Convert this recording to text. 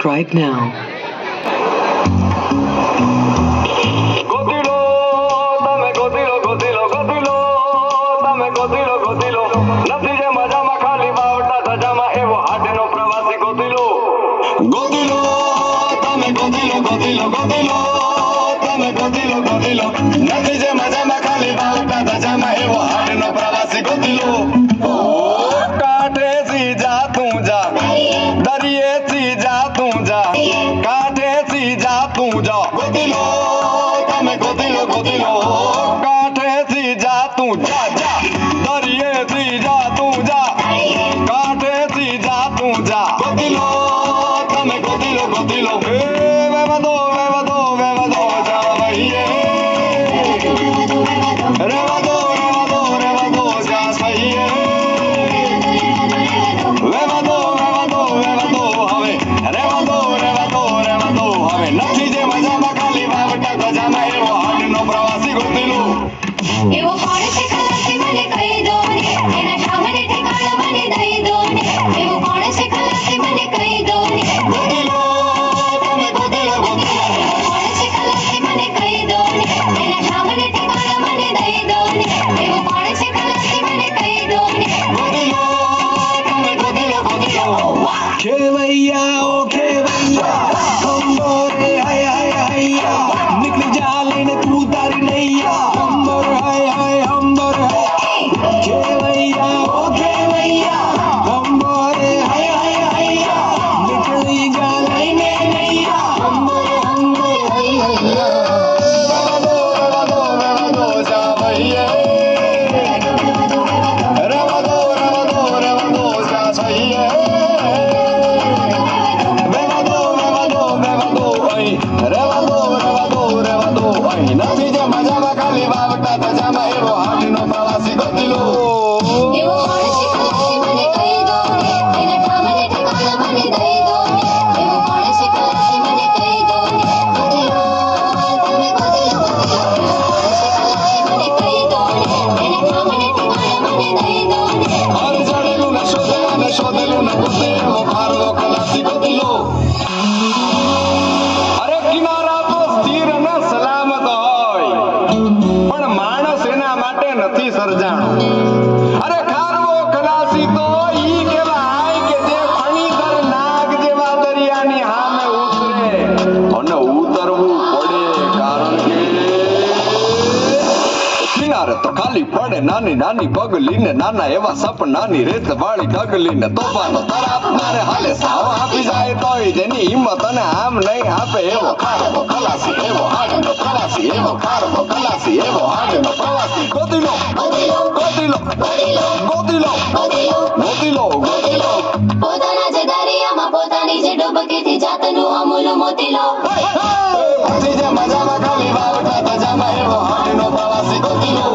Subscribe now. નાની નાની પગલીને નાના એવા સપનાની રેત વાળી ડગલીને તોફાનો તરાપ મારે હાલે સાવ આપી જાય તોય જેની હિંમત અને આમ નહીં આપે એવો ખારવો ખલાસી એવો હાડનો ખલાસી એવો ખારવો ખલાસી એવો હાડનો પ્રવાસી ગોતીલો ગોતીલો ગોતીલો ગોતીલો ગોતીલો ગોતીલો પોતાના જે દરિયામાં પોતાની જે ડૂબકીથી જાતનું અમૂલ મોતીલો હજી જે મજામાં ખાલી વાવટા તજામાં એવો હાડનો પ્રવાસી ગોતીલો